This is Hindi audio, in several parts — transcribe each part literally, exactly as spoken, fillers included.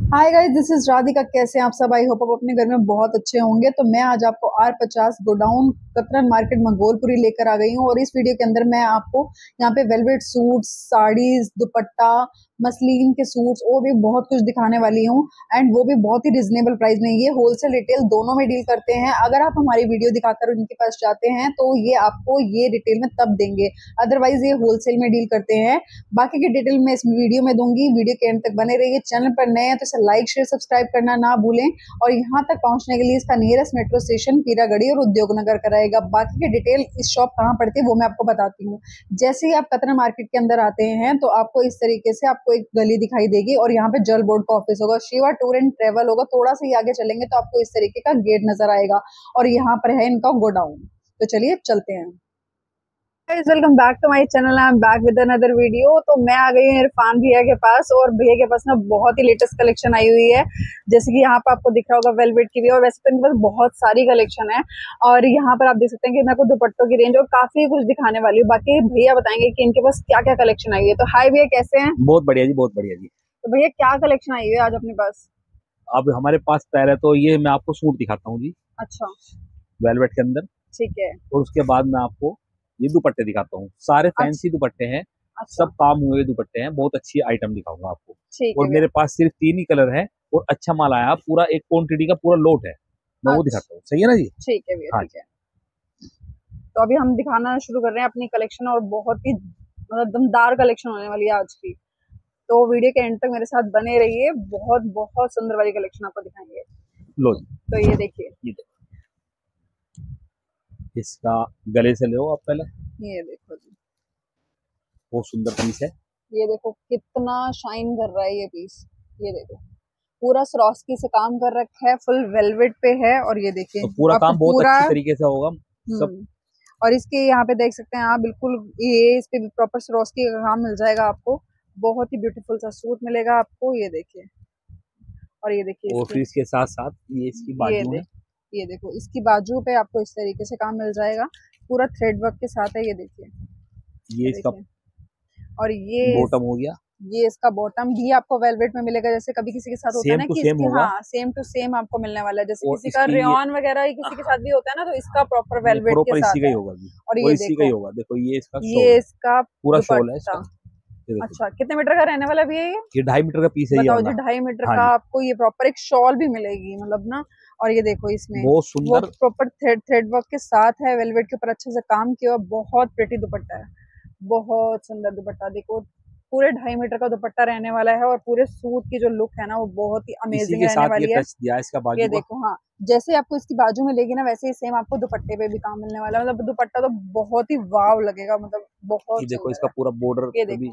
Hi guys, this is Radhika. कैसे हैं आप सब? आई होप आप अपने घर में बहुत अच्छे होंगे। तो मैं आज आपको आर पचास गोडाउन कतरन मार्केट मंगोलपुरी लेकर आ गई हूँ और इस वीडियो के अंदर मैं आपको यहाँ पे velvet suits, saris, dupatta, muslin के सूट्स और भी बहुत कुछ दिखाने वाली हूँ। एंड वो भी बहुत ही रिजनेबल प्राइस में। ये होलसेल रिटेल दोनों में डील करते हैं। अगर आप हमारी वीडियो दिखाकर उनके पास जाते हैं तो ये आपको ये रिटेल में तब देंगे, अदरवाइज ये होलसेल में डील करते हैं। बाकी की डिटेल मैं इस वीडियो में दूंगी। वीडियो के एंड तक बने रहिए। चैनल पर नए हैं तो इसे लाइक शेयर सब्सक्राइब करना ना भूलें। और यहाँ तक पहुंचने के लिए इसका नियरेस्ट मेट्रो स्टेशन पीरागढ़ी और उद्योग नगर का रहेगा। बाकी की डिटेल इस शॉप कहाँ पड़ती है वो मैं आपको बताती हूँ। जैसे ही आप कतरन मार्केट के अंदर आते हैं तो आपको इस तरीके से आपको एक गली दिखाई देगी और यहाँ पे जल बोर्ड का ऑफिस होगा, शिवा टूर एंड ट्रेवल होगा। थोड़ा सा ही आगे चलेंगे तो आपको इस तरीके का गेट नजर आएगा और यहाँ पर है इनका गोडाउन। तो चलिए चलते हैं। Welcome back to my channel. I am back with another video. तो मैं आ गई हूँ इरफान भैया के पास और भैया के पास ना बहुत ही लेटेस्ट कलेक्शन आई हुई है। जैसे कि यहाँ पर आपको दिख रहा होगा वेलवेट की भी, और वैसे तो इनके पास बहुत सारी कलेक्शन है। और यहाँ पर आप देख सकते हैं कि मैं आपको दुपट्टों की रेंज और काफी कुछ दिखाने वाली हूँ। बाकी भैया बताएंगे कि इनके पास क्या क्या कलेक्शन आई हुई है। तो हाय भैया, कैसे हैं? बहुत बढ़िया जी, बहुत बढ़िया जी। तो भैया क्या कलेक्शन आई हुई है आज अपने पास? अब हमारे पास पहले तो ये मैं आपको सूट दिखाता हूँ जी, अच्छा, वेलवेट के अंदर। ठीक है। और उसके बाद मैं आपको ये दुपट्टे दिखाता हूँ। सारे फैंसी अच्छा, दुपट्टे हैं, अच्छा, सब काम हुए दुपट्टे हैं। बहुत अच्छी आइटम दिखाऊंगा आपको। ठीक और है भैया। मेरे पास सिर्फ तीन ही कलर है और अच्छा माल आया, पूरा एक क्वांटिटी का पूरा लोट है। मैं वो अच्छा, दिखाता हूँ, सही है ना जी? ठीक है भैया, हाँ ठीक है। तो अभी हम दिखाना शुरू कर रहे हैं अपनी कलेक्शन और बहुत ही मतलब दमदार कलेक्शन होने वाली है आज की। तो वीडियो के एंड तक मेरे साथ बने रहिए। बहुत बहुत सुंदर वाली कलेक्शन आपको दिखाएंगे। लो जी, तो ये देखिए, ये देखो, इसका गले से लो आप पहले। ये देखो जी, बहुत सुंदर पीस है। ये देखो कितना शाइन कर रहा है ये पीस। ये देखो पूरा स्वरोस्की से काम कर रखा है, फुल वेलवेट पे है। और ये देखिए तो पूरा आपको काम बहुत पूरा अच्छी तरीके से होगा सब। हम्म और इसके यहाँ पे देख सकते हैं आप, बिल्कुल ये इस पे भी प्रॉपर स्वरोस्की का काम मिल जाएगा आपको। बहुत ही ब्यूटीफुल सा सूट मिलेगा आपको। ये देखिए, और ये देखिए और फिर इसकी, इसके साथ साथ ये इसकी ये बाजू है। देख ये देखो इसकी बाजू पे आपको इस तरीके से काम मिल जाएगा, पूरा थ्रेड वर्क के साथ है। ये देखिए, ये ये इसका देखिए। और ये बॉटम हो गया। ये इसका बॉटम भी आपको वेलवेट में मिलेगा। जैसे कभी किसी के साथ होता है सेम ना टू कि सेम इसकी, होगा। हाँ, सेम टू सेम आपको मिलने वाला है। जैसे और किसी का इसकी ये, रेयॉन वगैरह किसी के हाँ, साथ भी होता है ना, तो इसका प्रॉपर वेलवेट के प्रॉपर इसी साथ का ही है। होगा जी। और और ये इसी का ही देखो, होगा। देखो ये इसका शॉल ये है, इसका पूरा शॉल है दुपट्टा। इसका। ये देखो, अच्छा, कितने मीटर का रहने वाला भी है ये? ये ढाई मीटर का पीस है ये बताओ जी, वाला। ढाई मीटर हाँ का जी, आपको ये प्रॉपर एक शॉल भी मिलेगी, मतलब ना। और ये देखो इसमें बहुत वो सुंदर। प्रॉपर थ्रेड थ्रेड वर्क के साथ है, वेलवेट के ऊपर अच्छे से काम किया हुआ। बहुत प्रिटी दुपट्टा है, बहुत सुंदर दुपट्टा। देखो पूरे ढाई मीटर का दुपट्टा रहने वाला है और पूरे सूट की जो लुक है ना वो बहुत ही इसी अमेजिंग के रहने साथ ये वाली है। टच दिया है इसका ये बाजू का। देखो, हाँ, जैसे आपको इसकी बाजू में लेगी ना वैसे ही सेम आपको दुपट्टे पे भी काम मिलने वाला है। मतलब दुपट्टा तो बहुत ही वाव लगेगा, मतलब ये बहुत देखो सुंदर इसका है। पूरा बॉर्डर ये पे भी देखो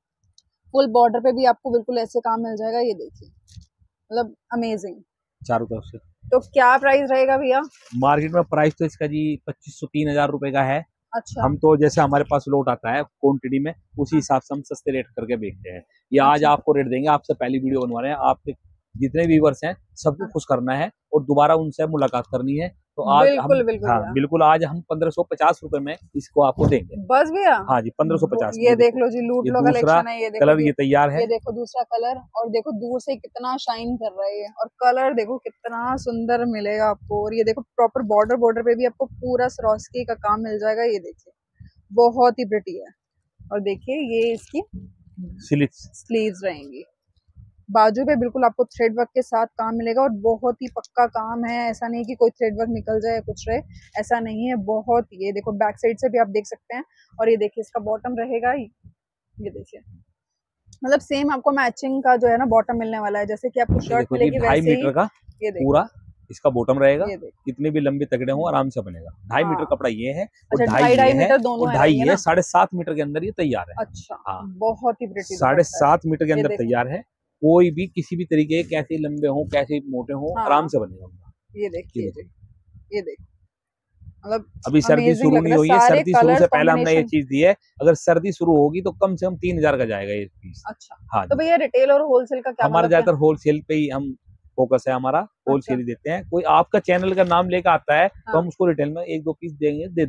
फुल बॉर्डर पे भी आपको बिल्कुल ऐसे काम मिल जाएगा। ये देखिए, मतलब अमेजिंग। चारों तरफ से। तो क्या प्राइस रहेगा भैया? मार्केट में प्राइस तो इसका जी पच्चीस सौ तीन हजार रुपए का है। अच्छा, हम तो जैसे हमारे पास लोट आता है क्वांटिटी में, उसी हाँ, हिसाब से हम सस्ते रेट करके बेचते हैं। ये आज अच्छा, आपको रेट देंगे, आपसे पहली वीडियो बनवा रहे हैं। आपके जितने व्यूवर्स हैं सबको हाँ, खुश करना है और दोबारा उनसे मुलाकात करनी है। तो आज हम, बिल्कुल बिल्कुल हाँ भैया। बिल्कुल, आज हम पंद्रह सौ पचास रुपए में इसको आपको देंगे। बस भैया, हाँ जी, पंद्रह सौ वो- पचास में। ये ये देख देखो, लो जी, लूट ये लो दूसरा कलेक्शन है। ये देखो कलर जी, ये तैयार है। ये देखो दूसरा कलर, और देखो दूर से कितना शाइन कर रहा है ये। और कलर देखो कितना सुंदर मिलेगा आपको। और ये देखो प्रॉपर बॉर्डर बॉर्डर पे भी आपको पूरा स्वरोस्की का काम मिल जाएगा। ये देखिए बहुत ही प्रिटी है। और देखिए ये इसकी सिलिक्स। स्लीव्स रहेंगी। बाजू पे बिल्कुल आपको थ्रेड वर्क के साथ काम मिलेगा और बहुत ही पक्का काम है। ऐसा नहीं कि कोई थ्रेड वर्क निकल जाए कुछ रहे, ऐसा नहीं है। बहुत, ये देखो बैक साइड से भी आप देख सकते हैं। और ये देखिए इसका बॉटम रहेगा, ये देखिए, मतलब सेम आपको मैचिंग का जो है ना बॉटम मिलने वाला है। जैसे कि आपको ये शर्ट देखो जी, मिलेगी ढाई वैसे ही। मीटर का ये देखो, पूरा इसका बॉटम रहेगा। ये देखो, कितने भी लंबे तगड़े हो आराम से बनेगा। ढाई मीटर हाँ, कपड़ा ये है और अच्छा, ढाई ढाई ये ढाई है मीटर और दोनों है ढाई रहेंगे ये है। ना। साढ़े सात मीटर के अंदर ये तैयार है। अच्छा, हाँ, बहुत ही प्रिटी साढ़े दुपट्टा है। सात मीटर के ये अंदर देखो, तैयार है। कोई भी किसी भी तरीके के, कैसे लंबे हो कैसे मोटे हो, आराम हाँ, से बनेगा उनका। ये ये देखिए देखो, जी, ये देखो, मतलब अभी सर्दी अमेजिंग शुरू लग नहीं रहा है। हुई है। सारे सर्दी शुरू कलर्स से पहले हमने ये कॉम्बिनेशन। चीज दी है। अगर सर्दी शुरू होगी तो कम से कम तीन हजार का जाएगा ये पीस। अच्छा, हाँ तो जी, भैया रिटेल और होलसेल का क्या हमारा मतलब क्या? ज्यादातर होलसेल पे ही हम फोकस है। हमारा अच्छा, होलसेल ही देते हैं। कोई आपका चैनल का नाम लेकर आता है तो हाँ, हम उसको रिटेल में एक दो पीस देंगे, दे देंगे।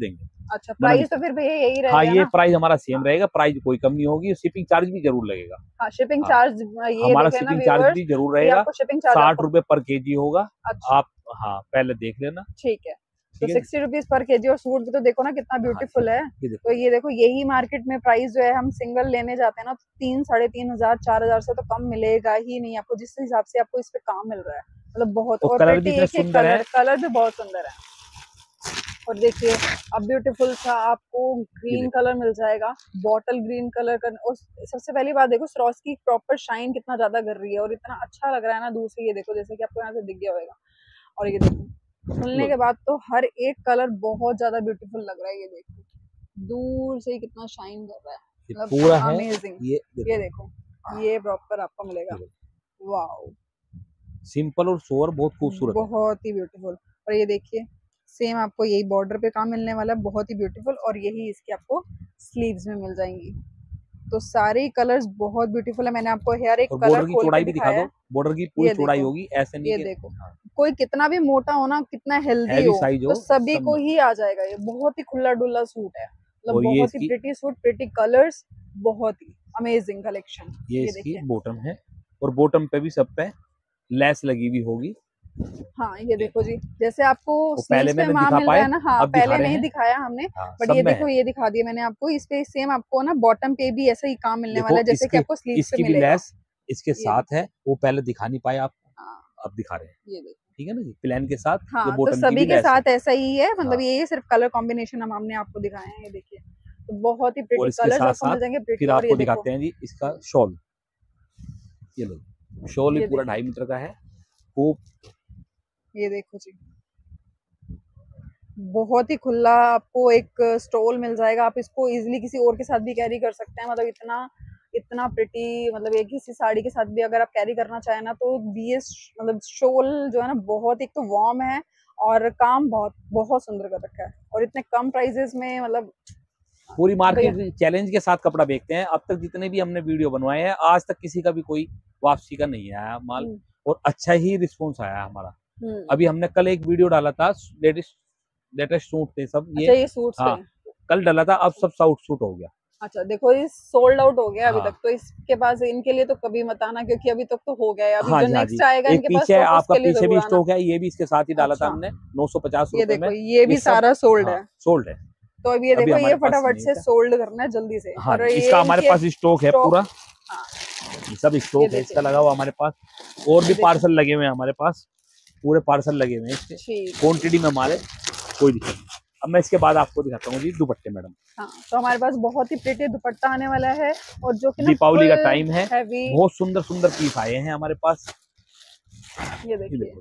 अच्छा, प्राइस तो फिर भैया यही रहेगा हाँ, ये ना? प्राइस हमारा सेम रहेगा, प्राइस कोई कम नहीं होगी, शिपिंग चार्ज भी जरूर लगेगा। हाँ, शिपिंग हाँ, चार्ज ये हमारा देखे ना शिपिंग चार्ज व्यूअर्स, भी जरूर ये रहेगा, आपको शिपिंग चार्ज साठ आपको रुपए पर केजी होगा। अच्छा आप हाँ पहले देख लेना। ठीक है, तो ठीक है सिक्सटी रुपीज पर केजी। और सूट भी तो देखो ना कितना हाँ, ब्यूटीफुल है। ये देखो तो ये देखो, यही मार्केट में प्राइस जो है हम सिंगल लेने जाते हैं ना, तो तीन साढ़े तीन हजार चार हजार से तो कम मिलेगा ही नहीं आपको, जिस हिसाब से आपको इस पे काम मिल रहा है, मतलब बहुत। और और कलर भी प्रिटी इतने एक एक सुंदर है। कलर कलर भी बहुत सुंदर है। और देखिए, अब ब्यूटीफुल सा आपको ये ग्रीन देखो कलर मिल जाएगा, बॉटल ग्रीन कलर का। और सबसे पहली बात देखो, स्रॉस की प्रॉपर शाइन कितना ज्यादा कर रही है और इतना अच्छा लग रहा है ना दूर से। ये देखो, जैसे कि आपको यहाँ से दिख गया होगा। और ये देखो, खुलने लो, के बाद तो हर एक कलर बहुत ज्यादा ब्यूटीफुल लग रहा है। ये देखो, दूर से ही कितना शाइन कर रहा है, ये मतलब पूरा है। अमेजिंग। ये देखो, ये देखो, ये प्रॉपर आपको मिलेगा। ये देखो, वाओ, सिंपल और सोवर बहुत खूबसूरत है। बहुत ही ब्यूटीफुल। और ये देखिए, सेम आपको यही बॉर्डर पे काम मिलने वाला है, बहुत ही ब्यूटीफुल। और यही इसके आपको स्लीव्स में मिल जाएंगी। तो सारे कलर्स बहुत ब्यूटीफुल है। मैंने आपको हेयर एक और कलर बॉर्डर की खोल के चौड़ाई भी दिखा दिखाया दो, है। बॉर्डर की पूरी ये चौड़ाई देखो, होगी, ऐसे नहीं ये कि देखो, हाँ, कोई कितना भी मोटा हो ना, कितना हेल्दी हैवी हो, साइज तो हो सभी सब को में। ही आ जाएगा। ये बहुत ही खुला डुल्ला सूट है, मतलब और ये बहुत ही इसकी प्रिटी सूट, प्रिटी कलर्स, बहुत ही अमेजिंग कलेक्शन। ये ये इसकी देखिए, बॉटम है, और बॉटम पे भी सब पे लेस लगी हुई होगी। हाँ ये देखो जी, जैसे आपको वो पहले स्लीव्स पे मैंने माल दिखा मिल रहा पाए, है ना, हाँ अब दिखा पहले रहे नहीं हैं। दिखाया हमने, हाँ, बट सब ये में देखो, है। ये दिखा दिया मैंने आपको। इस पे सेम आपको ना बॉटम पे भी ऐसा ही काम मिलने वाला देखो है, जैसे कि इसकी आपको स्लीव्स पे इसकी भी मिलेगा। लेस इसके ये साथ है, वो पहले दिखा नहीं पाए आप, हाँ, अब दिखा रहे हैं। ये देखो, ठीक है ना जी, प्लान के साथ ये हाँ तो बॉटम की सभी भी के लेस है। साथ ऐसा ही है, मतलब हाँ, ये सिर्फ कलर कॉम्बिनेशन हम हमने आपको दिखाए हैं। ये देखिए, तो बहुत ही और प्रिटी इसके कलर्स साथ आपको साथ मिल जाएंगे, प्रिटी। फिर और ये आपको देखो, दिखाते हैं जी इसका शॉल। ये लो, शॉल भी ये पूरा देखो, ढाई मीटर का है, खूब। ये देखो जी, बहुत ही खुला आपको एक स्टोल मिल जाएगा। आप इसको इजीली किसी और के साथ भी कैरी कर सकते हैं, मतलब इतना इतना प्रिटी, मतलब एक ही सी साड़ी के साथ भी अगर आप कैरी करना चाहें ना, तो ये मतलब शोल जो है ना, बहुत एक तो वार्म है और काम बहुत बहुत सुंदर कर रखा है, और इतने कम प्राइजेस में, मतलब पूरी भैया। मार्केट चैलेंज के साथ कपड़ा बेचते हैं। अब तक जितने भी हमने वीडियो बनवाए हैं, आज तक किसी का भी कोई वापसी का नहीं आया माल, हम्म और अच्छा ही रिस्पॉन्स आया हमारा। हम्म अभी हमने कल एक वीडियो डाला था, लेटेस्ट लेटेस्ट सूट थे सब ये। अच्छा, ये सूट्स पे। हाँ, कल डाला था, अब सब साउट सूट हो गया। अच्छा देखो, ये सोल्ड आउट हो गया अभी हाँ तक, तो इसके पास इनके लिए तो कभी मत आना, क्योंकि अभी तक तो हो गया है। अभी हाँ जो जी, हाँ जी, नेक्स्ट आएगा एक इनके पास पीछे स्टॉक, आपका उसके लिए पीछे भी जरूर आना। स्टॉक है, ये भी इसके साथ ही डाला था अच्छा, हमने नौ सौ पचास ये रुपए में। देखो, ये भी ये सब सारा सोल्ड हाँ है। सोल्ड है। तो अब ये अभी देखो, ये हमारे पास फटाफट नहीं से था। सोल्ड करना है जल्दी से। हाँ और जी, ये इसका हमारे इनके पास स्टॉक है पूरा, हाँ, ये सब ये स्टॉक है देखिए, इसका लगा हुआ हमारे पास। और ये भी देखिए, पार्सल लगे हुए हैं हमारे पास, पूरे पार्सल लगे हुए हैं इसके, ठीक है। क्वांटिटी में हमारे, कोई दिक्कत नहीं। अब मैं इसके बाद आपको दिखाता हूँ जी दुपट्टे मैडम। हाँ, तो हमारे पास बहुत ही प्रिटी दुपट्टा आने वाला है, और जो कि ना दीपावली का फुल टाइम है, हैवी। बहुत सुंदर सुंदर पीस आए हैं हमारे पास। ये ये देखिए, देखो,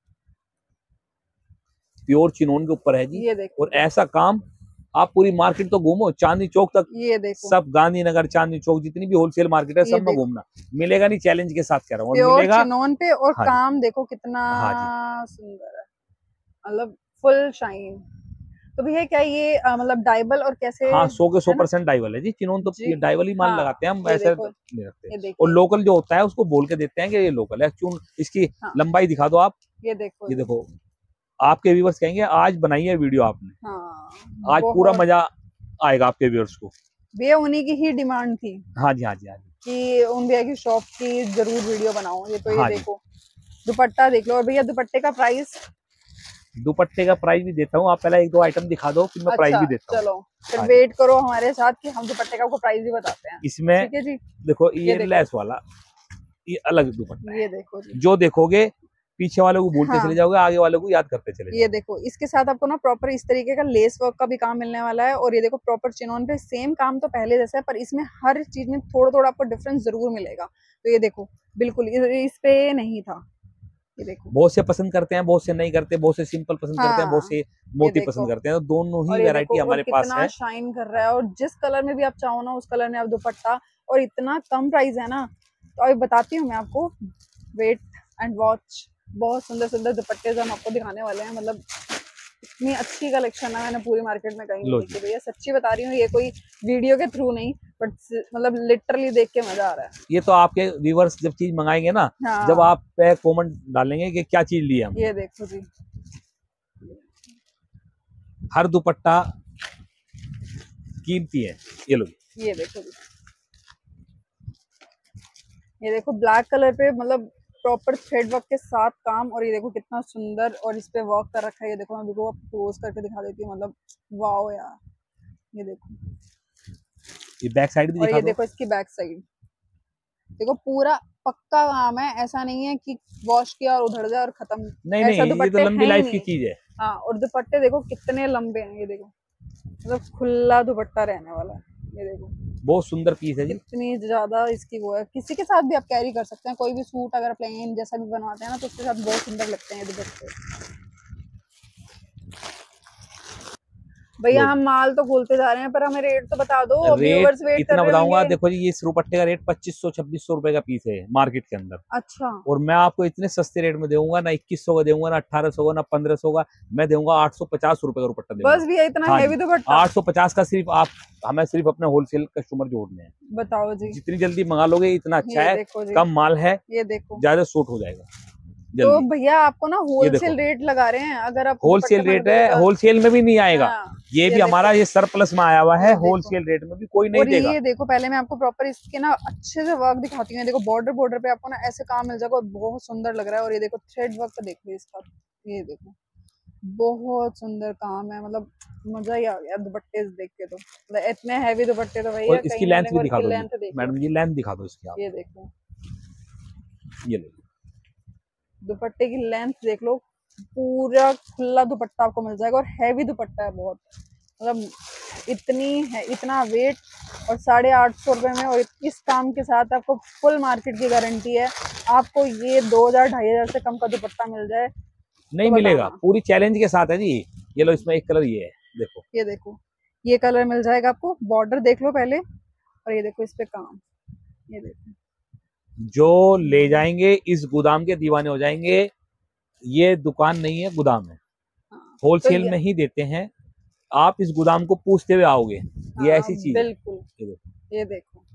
प्योर चिनोन के ऊपर है जी। ये देखो और जी, ऐसा काम, आप पूरी मार्केट तो घूमो, चांदनी चौक तक, ये देखो, सब गांधीनगर चांदनी चौक जितनी भी होलसेल मार्केट है ये सब में देखो, घूमना, मिलेगा नहीं, चैलेंज के साथ कह रहा हूँ, और प्योर मिलेगा। चिनोन पे, और हाँ जी, काम देखो कितना हाँ जी, सुंदर है, मतलब फुल शाइन। तो भैया क्या ये अ, मतलब डाइबल और कैसे हाँ, सौ के सौ है ना परसेंट डाइवल है जी। चिनोन तो जी? ये डाइवल ही माल हाँ, लगाते हैं हम, ये ऐसे देखो, नहीं रखते। ये और देखिए, लोकल जो होता है उसको बोल के देते हैं कि ये लोकल है। चून इसकी हाँ, लंबाई दिखा दो आप, ये देखो ये जी, देखो, आपके व्यूवर्स कहेंगे आज बनाई है वीडियो आपने, हाँ, आज पूरा बहुत। मजा आएगा आपके व्यूअर्स को। भैया उन्हीं की ही डिमांड थी हाँ जी, हाँ जी, हाँ जी, कि उन भैया की शॉप की जरूर वीडियो बनाओ। ये तो ये हाँ जी। देखो, दुपट्टा देख लो। और भैया दुपट्टे का प्राइस, दुपट्टे का प्राइस भी देता हूँ, आप पहले एक दो आइटम दिखा दो, फिर मैं प्राइस अच्छा भी देता हूँ। चलो, फिर हाँ जी, वेट करो हमारे साथ कि हम दुपट्टे का आपको प्राइस भी बताते हैं। इसमें ठीक है जी, देखो, ये ये देखो, लेस वाला, ये अलग दुपट्टा ये है। देखो जी, जो देखोगे पीछे वाले को भूलते चले हाँ, जाओगे, आगे वाले को याद करते चले ये जाओगे। देखो, इसके साथ आपको ना प्रॉपर इस तरीके का लेस वर्क का भी काम मिलने वाला है। और ये देखो, प्रॉपर चिनोन पे सेम काम तो पहले जैसा है, पर इसमें हर चीज में थोड़ा थोड़ा आपको डिफरेंस जरूर मिलेगा। तो ये देखो, बिल्कुल इस इस पे नहीं था। ये देखो, बहुत से पसंद करते हैं, बहुत से नहीं करते, बहुत से सिंपल पसंद करते हैं, बहुत हाँ, से ये मोती देखो, पसंद करते हैं, तो दोनों ही और ये वैरायटी देखो, और हमारे पास कितना है। शाइन कर रहा है, और जिस कलर में भी आप चाहो ना, उस कलर में आप दुपट्टा। और इतना कम प्राइस है ना, तो अभी बताती हूँ मैं आपको, वेट एंड वॉच। बहुत सुंदर सुंदर दुपट्टे हम आपको दिखाने वाले हैं, मतलब इतनी अच्छी कलेक्शन है, मैंने पूरी मार्केट में कहीं नहीं लो देखी जी, भैया, सच्ची बता रही हूँ। ये कोई वीडियो के थ्रू नहीं, बट मतलब लिटरली देख के मजा आ रहा है। ये तो आपके व्यूवर्स जब चीज मंगाएंगे ना, जब हाँ, आप पे कमेंट डालेंगे कि क्या चीज ली हम, ये देखो जी, हर दुपट्टा कीमती है। ये लो, ये देखो, ये देखो ब्लैक कलर पे मतलब प्रॉपर थ्रेड वर्क के साथ काम, और ये देखो कितना सुंदर और इस पे वर्क कर रखा है। ये देखो मैं देखो आप क्लोज करके दिखा देती हूँ, मतलब वाओ यार, ये देखो। ये बैक साइड भी और दिखा ये दो। देखो इसकी बैक साइड, देखो पूरा पक्का काम है, ऐसा नहीं है कि वॉश किया और उधड़ जाए और खत्म। नहीं ऐसा नहीं, ये तो दुपट्टे लंबी हैं ही लाइफ की नहीं। चीज है। हाँ, और दुपट्टे देखो कितने लंबे हैं, ये देखो मतलब खुला दुपट्टा रहने वाला है। ये देखो बहुत सुंदर पीस है जी। कितनी ज्यादा इसकी वो है, किसी के साथ भी आप कैरी कर सकते हैं, कोई भी सूट अगर प्लेन जैसा भी बनवाते हैं ना तो उसके साथ बहुत सुंदर लगते हैं ये दुपट्टे। भैया हम माल तो खोलते जा रहे हैं, पर हमें रेट तो बता दो, रेट व्यूअर्स वेट कर इतना रहे बताऊंगा, होंगे। देखो जी ये इस दुपट्टे का रेट पच्चीस सौ छब्बीस सौ रुपए का पीस है मार्केट के अंदर। अच्छा, और मैं आपको इतने सस्ते रेट में दूंगा ना, इक्कीस सौ का दूंगा ना, अठारह सौ का ना, पंद्रह सौ का, मैं दूंगा आठ सौ पचास रुपए का दुपट्टा दूंगा। बस भैया इतना हाँ हैवी जी, दुपट्टा आठ सौ पचास का सिर्फ आप, हमें सिर्फ अपने होलसेल कस्टमर जोड़ने हैं। बताओ जी। जितनी जल्दी मंगा लोगे इतना अच्छा ये है, देखो जी, कम माल है, ये देखो। ज्यादा सूट हो जाएगा तो जल्दी। भैया आपको ना ये देखो होलसेल रेट लगा रहे हैं, अगर आप होलसेल दुपट्टे रेट मंगवाओगे है, तो। होलसेल में भी नहीं आएगा। हाँ, ये ये भी देखो, हमारा ये सरप्लस में आया हुआ है, ये देखो। होलसेल रेट में भी कोई नहीं और देगा। ये देखो पहले मैं आपको प्रॉपर इसके ना अच्छे से वर्क दिखाती हूँ। देखो बॉर्डर बॉर्डर पे आपको ना ऐसे काम मिल जाएगा और बहुत सुंदर लग रहा है। और ये देखो थ्रेड वर्क का देखो इसका, ये देखो बहुत सुंदर काम है, मतलब मजा ही आ गया दुपट्टे देख के। तो मतलब इतने हैवी दुपट्टे तो भैया और इसकी कहीं लेंथ मिलेंगे। भी और दिखा इसकी दो जी लेंथ देख लो, मैडम जी, लेंथ दिखा दो इसकी आप। ये देखो ये लो, दुपट्टे की लेंथ देख लो, पूरा खुला दुपट्टा आपको मिल जाएगा और हैवी दुपट्टा है बहुत, मतलब इतनी है, इतना वेट, और साढ़े आठ सौ रुपए में। और इस काम के साथ आपको फुल मार्केट की गारंटी है। आपको ये दो हजार ढाई हजार से कम का दुपट्टा मिल जाए नहीं तो मिलेगा, बताना। पूरी चैलेंज के साथ है जी। ये लो, इसमें एक कलर ये है, देखो ये देखो ये कलर मिल जाएगा आपको, बॉर्डर देख लो पहले, और ये देखो इस पे काम, ये देखो। जो ले जाएंगे इस गोदाम के दीवाने हो जाएंगे। ये दुकान नहीं है, गोदाम है, हाँ, तो होलसेल ये, में ही देते हैं। आप इस गोदाम को पूछते हुए आओगे, ये हाँ ऐसी चीज है। बिल्कुल, ये देखो, ये देखो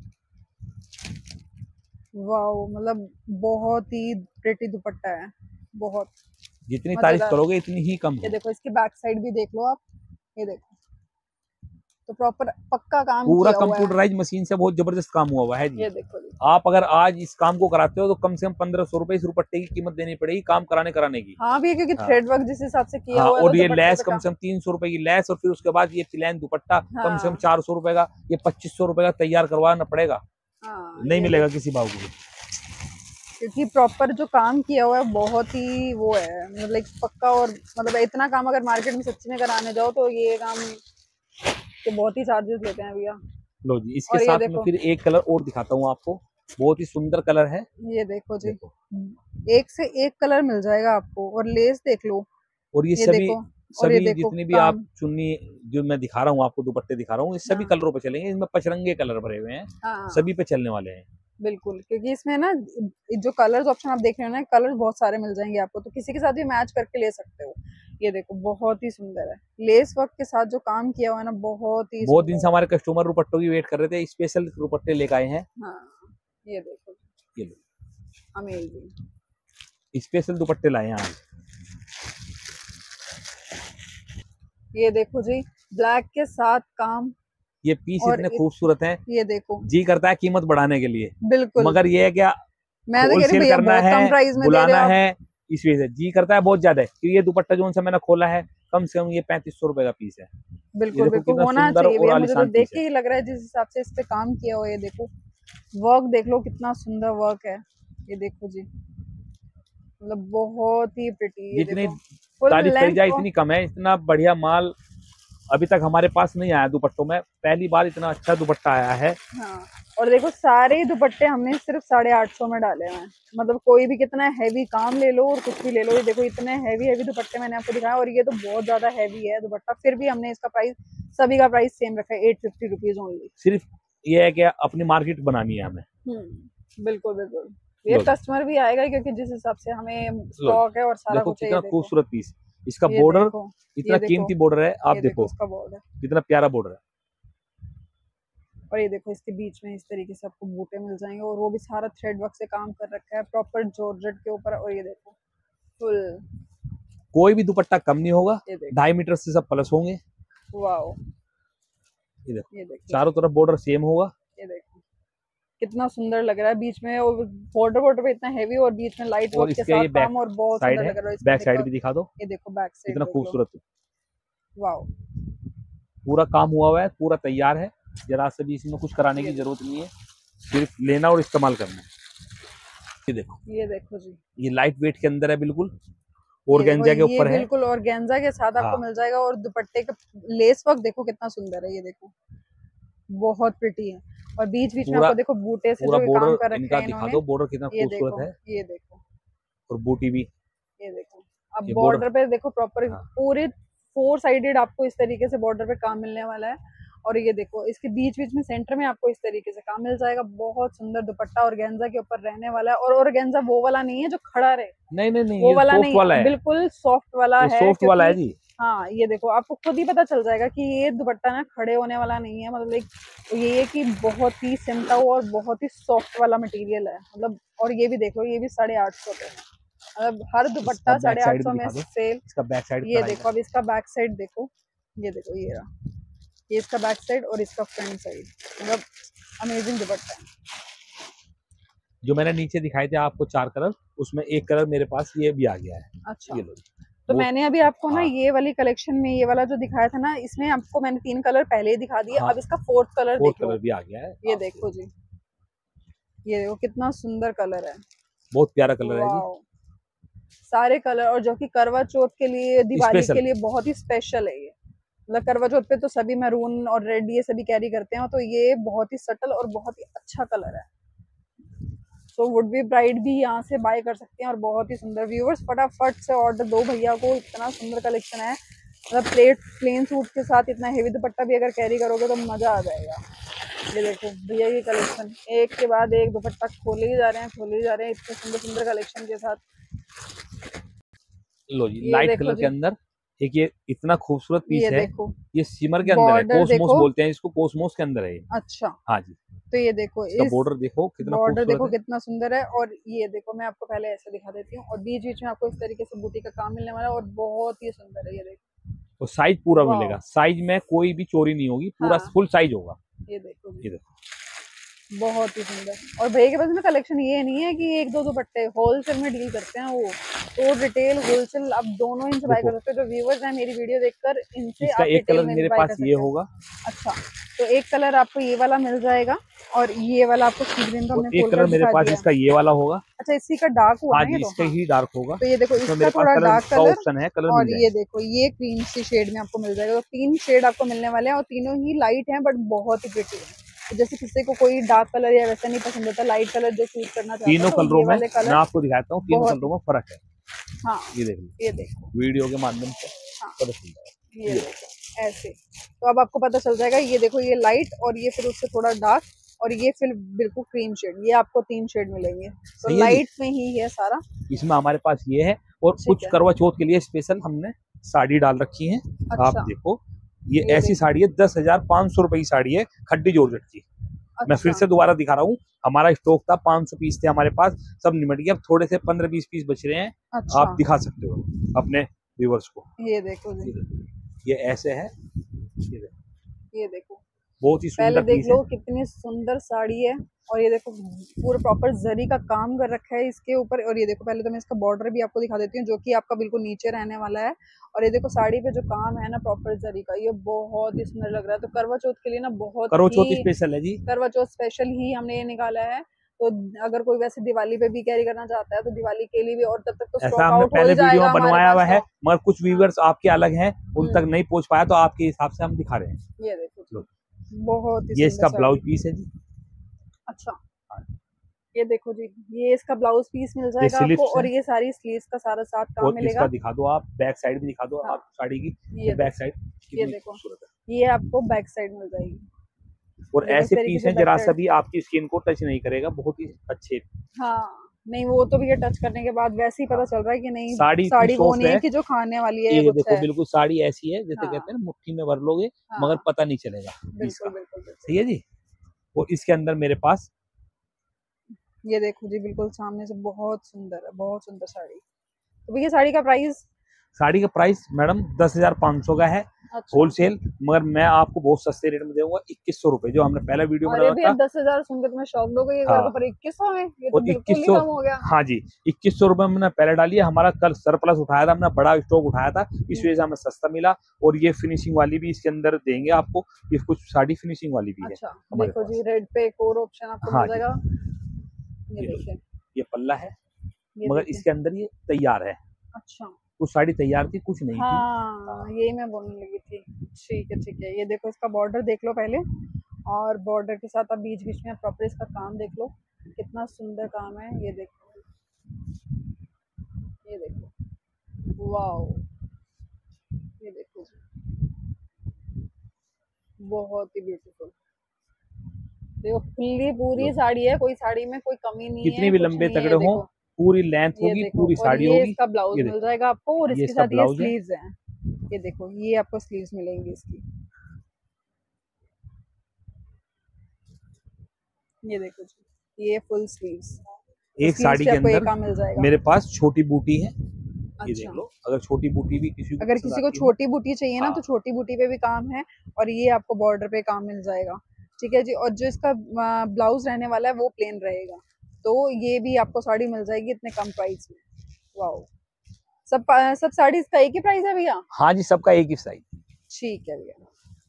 वाओ, मतलब बहुत ही प्रिटी दुपट्टा है, बहुत जितनी तारीफ मजेदार। करोगे इतनी ही कम ये है। देखो इसकी बैक साइड भी देख लो आप, ये देखो तो प्रॉपर पक्का काम पूरा किया हुआ है। कंप्यूटराइज मशीन से बहुत जबरदस्त काम हुआ हुआ है जी। ये देखो जी, आप अगर आज इस काम को कराते हो तो कम से कम पंद्रह सौ रुपए इस दुपट्टे की कीमत देनी पड़ेगी काम कराने कराने की। हाँ भी, क्योंकि हाँ, थ्रेड वर्क जिस हिसाब से किया हाँ, हुआ है तो और ये दुपट्टे लैस पे कम काम। से कम तीन सौ रुपए की लैस, और फिर उसके बाद ये प्लेन दुपट्टा कम से कम हाँ, चार सौ रुपए का, ये पच्चीस सौ रुपए का तैयार करवाना पड़ेगा, हाँ नहीं ये मिलेगा देखो, किसी भाव को भी। क्योंकि प्रॉपर जो काम किया हुआ है बहुत ही वो है, मतलब एक पक्का। और मतलब इतना काम अगर मार्केट में सच्ची में कराने जाओ तो ये काम के बहुत ही चार्जेस लेते हैं भैया। लो जी, इसके और ये साथ में देखो, फिर एक कलर और दिखाता हूँ आपको, बहुत ही सुंदर कलर है। ये देखो जी, देखो, एक से एक कलर मिल जाएगा आपको, और लेस देख लो, और ये ये सभी देखो, और ये सभी देखो जितनी भी आप काम। चुन्नी जो मैं दिखा रहा हूँ आपको, दुपट्टे दिखा रहा हूँ, ये सभी हाँ, कलरों पे चलेंगे। इसमें पचरंगे कलर भरे हुए हैं, हाँ सभी पे चलने वाले हैं। बिल्कुल, क्योंकि इसमें ना जो कलर्स ऑप्शन आप देख रहे हो ना, कलर बहुत सारे मिल जाएंगे आपको, तो किसी के साथ भी मैच करके ले सकते हो। ये देखो बहुत ही सुंदर है, लेस वर्क के साथ जो काम किया हुआ है ना, बहुत ही बहुत दिन से सुंदर हमारे कस्टमर दुपट्टों की वेट कर रहे थे, स्पेशल दुपट्टे लेकर आए हैं। है। हाँ ये देखो, ये लो, अमेजिंग। स्पेशल दुपट्टे लाए हैं आज। ये देखो जी, ब्लैक के साथ काम, ये पीस और इतने इत, खूबसूरत हैं, ये देखो जी करता है कीमत बढ़ाने के लिए, बिल्कुल। मगर ये है क्या, मैं तो कह रही होलसेल भैया करना बहुत है, कम प्राइस में दे रहे बुलाना हो आप। है, इस वजह से जी करता है बहुत ज्यादा है। क्योंकि ये दुपट्टा जो उनसे मैंने खोला है, कम से कम ये पैंतीस सौ रुपए का पीस है। ये बिल्कुल देखो बिल्कुल कितना होना सुंदर चाहिए और भैया, मुझे तो आलीशान देख पीस के है। ही लग रहा है जिस हिसाब से इस पे काम किया हुआ है। ये देखो वर्क देख लो, कितना सुंदर वर्क है, ये देखो जी, मतलब बहुत ही प्रिटी। ये जितनी देखो फुल तारीफ करी लेंथ जाए को। इतनी कम है, इतना बढ़िया माल अभी तक हमारे पास नहीं आया दुपट्टों में, पहली बार इतना अच्छा दुपट्टा आया है। हाँ, और देखो सारे ही दुपट्टे हमने सिर्फ साढ़े आठ सौ में डाले हुए हैं, मतलब कोई भी कितना हैवी काम ले लो और कुछ भी ले लो। ये देखो इतने हैवी हैवी दुपट्टे मैंने आपको दिखाया, और ये तो बहुत ज्यादा हैवी है दुपट्टा, फिर भी हमने इसका प्राइस, सभी का प्राइस सेम रखा है, एट फिफ्टी रुपीज ओनली। सिर्फ ये है कि अपनी मार्केट बनानी है हमें। हम्म बिल्कुल बिल्कुल, ये कस्टमर भी आएगा क्योंकि जिस हिसाब से हमें स्टॉक है और सारा देखो कुछ है। कितना ये देखो, खूबसूरत पीस, इसका ये बॉर्डर देखो, इतना ये देखो, कीमती बॉर्डर है, आप ये देखो इसका बॉर्डर, कितना प्यारा बॉर्डर है। और ये देखो इसके बीच में इस तरीके से आपको बूटे मिल जाएंगे, और वो भी सारा थ्रेड वर्क से काम कर रखा है प्रॉपर जॉर्जेट के ऊपर। और ये देखो फुल, कोई भी दुपट्टा कम नहीं होगा, ये देखो ढाई मीटर से सब प्लस होंगे। वाओ, ये देखो, ये देखो चारों तरफ बॉर्डर सेम होगा। ये देखो कितना सुंदर लग रहा है, बीच में बॉर्डर बॉर्डर पे इतना हैवी और बीच में लाइट और वर्क के इसके साथ ये बैक काम, और बहुत साइड सुंदर है, लग रहा है। इसमें बैक साइड देखो, भी दिखा दो, ये देखो बैक साइड कितना देख लो। खूबसूरत है। वाओ, पूरा काम हुआ हुआ है, पूरा तैयार है, जरा से भी इसमें कुछ कराने की जरूरत नहीं है, सिर्फ लेना और इस्तेमाल करना है। ये देखो, ये देखो जी, ये लाइट वेट के अंदर है बिल्कुल, ये देखो ऑर्गेन्जा के ये ऊपर है। बिल्कुल ऑर्गेन्जा के साथ आपको हाँ, मिल जाएगा, और दुपट्टे का लेस वर्क देखो कितना सुंदर है, ये देखो बहुत प्रिटी है। और बीच बीच में पूरा आपको देखो बूटे से पूरा जो काम कर बॉर्डर रखे इनका हैं दिखा इन्होंने। दो, बॉर्डर कितना ये खूबसूरत देखो, है, ये देखो, और बूटी भी। ये देखो, अब ये बॉर्डर, बॉर्डर पे देखो प्रॉपर हाँ, पूरे फोर साइडेड आपको इस तरीके से बॉर्डर पे काम मिलने वाला है। और ये देखो इसके बीच बीच में सेंटर में आपको इस तरीके से काम मिल जाएगा। बहुत सुंदर दुपट्टा ऑर्गेन्जा के ऊपर रहने वाला है, और ऑर्गेन्जा वो वाला नहीं है जो खड़ा रहे, नहीं नहीं नहीं, वो ये वाला सॉफ्ट नहीं वाला है, है, बिल्कुल सॉफ्ट वाला ये है। सॉफ्ट वाला है क्योंकि जी। हाँ, ये देखो आपको खुद ही पता चल जाएगा कि ये दुपट्टा ना खड़े होने वाला नहीं है, मतलब एक ये है कि बहुत ही सिमटा हुआ और बहुत ही सॉफ्ट वाला मटेरियल है, मतलब। और ये भी देखो, ये भी साढ़े आठ सौ पे है, मतलब हर इसका दुपट्टा बैक साढ़े आठ साइड भी सौ में दिखा दो, सेल। इसका बैक साइड ये देखो, अब इसका बैक साइड देखो, ये देखो, ये रहा, ये इसका बैक साइड और इसका फ्रंट साइड, मतलब अमेजिंग दुपट्टा है। जो मैंने नीचे दिखाए थे आपको चार कलर, उसमें एक कलर मेरे पास ये भी आ गया है। अच्छा, ये लो, तो मैंने अभी आपको ना हाँ, ये वाली कलेक्शन में ये वाला जो दिखाया था ना, इसमें आपको मैंने तीन कलर पहले ही दिखा दिया। हाँ, अब इसका फोर्थ कलर फोर्थ देख लो, कलर भी आ गया है। ये देखो जी, ये देखो कितना सुंदर कलर है, बहुत प्यारा कलर है जी, वाओ। सारे कलर, और जो कि करवा चौथ के लिए, दिवाली स्पेशल। के लिए बहुत ही स्पेशल है ये, मतलब करवा चौथ पे तो सभी मैरून और रेड ये सभी कैरी करते हैं, तो ये बहुत ही सटल और बहुत ही अच्छा कलर है। तो वुड बी ब्राइड भी यहाँ से बाय कर सकते हैं, और बहुत ही सुंदर। व्यूअर्स फटाफट से ऑर्डर दो भैया को, इतना सुंदर कलेक्शन है, मतलब प्लेट प्लेन सूट के साथ इतना हेवी दुपट्टा भी अगर कैरी करोगे तो मजा आ जाएगा। ये देखो भैया की कलेक्शन, एक के बाद एक दुपट्टा खोले ही जा रहे हैं, खोले ही जा रहे हैं इतने सुंदर सुंदर कलेक्शन के साथ। लो जी, ये लाइट देखो कलर जी, के अंदर एक ये इतना खूबसूरत पीस ये है, देखो ये सिमर के अंदर है, बॉर्डर कोसमोस देखो, बोलते हैं इसको, कोसमोस के अंदर है ये। अच्छा, हाँ जी, तो ये देखो इसका इस बॉर्डर देखो कितना बॉर्डर खूबसूरत देखो है, कितना सुंदर है। और ये देखो मैं आपको पहले ऐसे दिखा देती हूँ, और बीच बीच में आपको इस तरीके से बूटी का काम मिलने वाला है, और बहुत ही सुंदर है, ये देखो, और साइज पूरा वाह, मिलेगा, साइज में कोई भी चोरी नहीं होगी, पूरा हाँ, फुल साइज होगा। ये देखो ये देखो, बहुत ही सुंदर। और भैया के पास में कलेक्शन ये नहीं है कि एक दो दुपट्टे, होलसेल में डील करते हैं वो, तो रिटेल होलसेल आप दोनों इनसे बाय कर सकते हो। जो व्यूवर्स हैं मेरी वीडियो देखकर, इनसे इसका आप एक रिटेल कलर में भी मेरे बाय कर पास ये सकते हैं। होगा, अच्छा, तो एक कलर आपको ये वाला मिल जाएगा, और ये वाला आपको सी ग्रीन तो और हमने एक खोल कलर कर मेरे दिखा पास दिया। इसका ये वाला होगा। अच्छा, इसी का डार्क हुआ हाँ ना ये जी, तो, इसका हाँ, ही डार्क होगा, तो ये देखो इसमें इसका मेरे पास थोड़ा कलर डार्क का कलर, ऑप्शन है, कलर और मिल ये जाएगा। देखो ये क्रीम सी शेड में आपको मिल जाएगा। तो तीन शेड आपको मिलने वाले हैं, और तीनों ही लाइट हैं, बट बहुत ही प्रिटी है। तो जैसे किसी को कोई डार्क कलर या वैसा नहीं पसंद होता, लाइट कलर जो चूज करना चाहता है, तीनों तो कलरों ये में वाले मैं कलर आपको दिखाता हूँ, तीनों बहुत, कलरों में फर्क है। हाँ, ये देख लो, ये देखो, वीडियो के माध्यम से हाँ, पता चल जाएगा। ये देखो ऐसे, तो अब आपको पता चल जाएगा। ये देखो ये लाइट, और ये फिर उससे थोड़ा डार्क, और ये फिर बिल्कुल क्रीम शेड, ये आपको तीन शेड मिलेंगे। तो लाइट में ही है सारा। इसमें हमारे पास ये है, और कुछ है, करवा चौथ के लिए स्पेशल हमने साड़ी डाल रखी है। अच्छा, आप देखो, ये, ये ऐसी साड़ी है, दस हजार पाँच सौ रुपए की साड़ी है, खड्डी जॉर्जेट की। अच्छा, मैं फिर से दोबारा दिखा रहा हूँ, हमारा स्टॉक था पाँच सौ पीस थे हमारे पास, सब निमट गया, अब थोड़े से पंद्रह बीस पीस बच रहे हैं। अच्छा, आप दिखा सकते हो अपने व्यूवर्स को। ये देखो जी, ये ऐसे है, ये देखो, ये देखो बहुत ही पहले सुंदर देख पीस लो है। कितनी सुंदर साड़ी है, और ये देखो पूरा प्रॉपर जरी का काम कर रखा है इसके ऊपर। और ये देखो पहले तो मैं इसका बॉर्डर भी आपको दिखा देती हूँ, जो कि आपका बिल्कुल नीचे रहने वाला है। और ये देखो साड़ी पे जो काम है ना प्रॉपर जरी का, ये बहुत ही सुंदर लग रहा है। तो करवा चौथ के लिए ना बहुत करवा चौथ ही, स्पेशल है जी, करवा चौथ स्पेशल ही हमने ये निकाला है। तो अगर कोई वैसे दिवाली पे भी कैरी करना चाहता है तो दिवाली के लिए भी, और तब तक तो ऐसा स्टॉक हमने आउट हो पहले ही वीडियो जाएगा में हमारे बनवाया हुआ पास है, तो। मगर कुछ हाँ, व्यूवर्स आपके अलग हैं, उन हम्म, तक नहीं पहुंच पाया, तो आपके हिसाब से हम दिखा रहे हैं। ये देखो बहुत ही ये सुंदर इसका ब्लाउज साड़ी। पीस है जी। अच्छा, ये देखो जी, ये इसका ब्लाउज पीस मिल ये जाएगा आपको, स्लीव्स है, और ये सारी स्लीव्स का सारा साथ काम और मिलेगा। इसका दिखा दो आप, बैक साइड भी दिखा दो हाँ, आप साड़ी की, ये बैक देखो, साइड ये कितनी देखो खूबसूरत है। ये आपको बैक साइड मिल जाएगी। और देखो इस ऐसे तरीके पीस से हैं बैक जरा सा साइड, भी आपकी स्किन को टच नहीं करेगा, बहुत ही अच्छे। हाँ, नहीं वो तो भी ये टच करने के बाद वैसे ही पता हाँ, चल रहा है कि नहीं साड़ी इतनी साड़ी वो सॉफ्ट नहीं है है, कि जो खाने वाली है या ये कुछ देखो है। बिल्कुल साड़ी ऐसी है जैसे कहते हाँ, हैं ना, मुट्ठी में भर लोगे मगर हाँ, पता नहीं चलेगा पीस बिल्कुल का। बिल्कुल बिल्कुल। सही है जी। और इसके अंदर मेरे पास, ये देखो जी बिल्कुल सामने से बहुत सुंदर है, बहुत सुंदर साड़ी। तो भैया साड़ी का प्राइस? साड़ी का प्राइस मैडम दस हजार पाँच सौ का है अच्छा। होलसेल, मगर मैं आपको बहुत सस्ते रेट में दूंगा इक्कीस सौ रुपए, जो हमने पहला वीडियो अरे बनाया भैया था। दस हजार सुन के तुम्हें शौक हो गई हाँ, पर इक्कीस सौ में, ये तो और बिल्कुल इक्कीस ही सौ कम हो गया। हाँ जी, इक्कीस सौ रुपए में हमने पहले डाली है। हमारा कल सरप्लस उठाया था, हमने बड़ा स्टॉक उठाया था, इस वजह से हमें सस्ता मिला। और ये फिनिशिंग वाली भी इसके अंदर देंगे आपको, ये कुछ साड़ी फिनिशिंग वाली भी है अच्छा हमारे देखो पास। जी, रेड पे एक और ऑप्शन आपको हाँ मिल जी, जाएगा, ये ये लो, देखिए, ये पल्ला है, ये मगर देखिए। इसके अंदर ये तैयार है। अच्छा कुछ साड़ी तैयार थी, कुछ नहीं थी। हाँ, यही मैं बोलने लगी थी। ठीक है ठीक है, ये देखो इसका बॉर्डर देख लो पहले, और बॉर्डर के साथ अब बीच बीच में प्रॉपर इसका काम देख लो, कितना सुंदर काम है। ये देखो, ये देखो, वाओ, ये देखो जी, बहुत ही ब्यूटीफुल। देखो फुल्ली पूरी लो, साड़ी है, कोई साड़ी में कोई कमी नहीं कितनी है, भी कुछ लंबे नहीं है। ये तगड़े हों, देखो, पूरी लेंथ ये होगी, देखो, पूरी और साड़ी ये होगी। इसका ब्लाउज ये मिल देखो, जाएगा आपको, और ये इसके इसका साथ ये ब्लाउज है। स्लीव्स हैं। ये देखो, ये आपको स्लीव्स मिलेंगी इसकी। ये देखो जी, ये फुल स्लीव्स, एक स्लीव्स साड़ी पे के आपको ये अंदर काम मिल जाएगा। मेरे पास छोटी बूटी है, ये देख अच्छा, लो। अगर छोटी बूटी भी किसी को अगर पसंद किसी को आती हो। छोटी बूटी चाहिए ना, हाँ, तो छोटी बूटी पे भी काम है, और ये आपको बॉर्डर पे काम मिल जाएगा। ठीक है जी, और जो इसका ब्लाउज रहने वाला है वो प्लेन रहेगा, तो ये भी आपको साड़ी मिल जाएगी इतने कम प्राइस में। वाओ, सब सब साड़ी का एक ही प्राइस है भैया? हाँ जी, सबका एक ही साइज ठीक है भैया।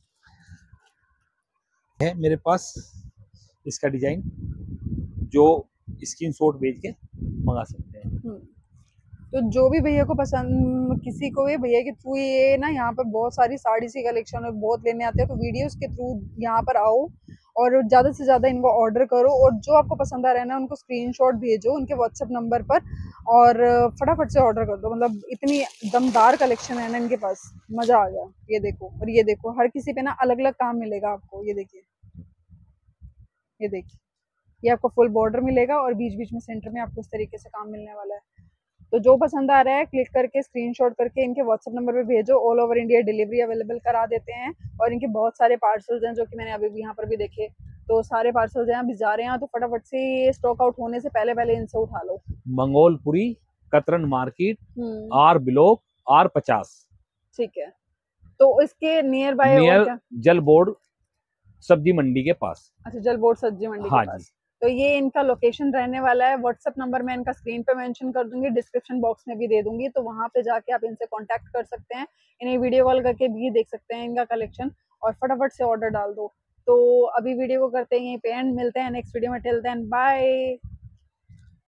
है मेरे पास। इसका डिजाइन जो स्क्रीनशॉट भेज के मंगा सकते हैं। हम्म, तो जो भी भैया को पसंद, किसी को भी भैया के थ्रू, ये ना यहाँ पर बहुत सारी साड़ी सी कलेक्शन है, बहुत लेने आते हैं, तो वीडियोस के थ्रू यहाँ पर आओ और ज़्यादा से ज़्यादा इनको ऑर्डर करो, और जो आपको पसंद आ रहा है ना उनको स्क्रीनशॉट भेजो उनके व्हाट्सएप नंबर पर, और फटाफट से ऑर्डर कर दो। मतलब इतनी दमदार कलेक्शन है ना इनके पास, मज़ा आ गया। ये देखो, और ये देखो, हर किसी पे ना अलग अलग काम मिलेगा आपको। ये देखिए, ये देखिए, ये आपको फुल बॉर्डर मिलेगा, और बीच बीच में सेंटर में आपको इस तरीके से काम मिलने वाला है। तो जो पसंद आ रहा है क्लिक करके स्क्रीनशॉट करके इनके व्हाट्सएप नंबर पे भेजो, all over India delivery available करा देते हैं। और इनके बहुत सारे पार्सल्स हैं जो कि मैंने अभी भी यहाँ पर भी देखे, तो सारे पार्सल्स हैं, अभी जा रहे हैं, तो फटाफट से ये स्टॉक आउट होने से पहले पहले इनसे उठा लो। Mangolpuri Katran market, hmm, R block, R पचास, ठीक है। तो इसके नियर बाय और नियर क्या? जल बोर्ड सब्जी मंडी के पास। अच्छा, जल बोर्ड सब्जी मंडी के हाँ जी, पास। तो ये इनका लोकेशन रहने वाला है। व्हाट्सएप नंबर मैं इनका स्क्रीन पे मेंशन कर दूंगी, डिस्क्रिप्शन बॉक्स में भी दे दूंगी, तो वहां पे जाके आप इनसे कांटेक्ट कर सकते हैं, इन्हें वीडियो कॉल करके भी देख सकते हैं इनका कलेक्शन, और फटाफट से ऑर्डर डाल दो। तो अभी वीडियो को करते हैं यहीं पे एंड, मिलते हैं नेक्स्ट वीडियो में, टिल देन बाय।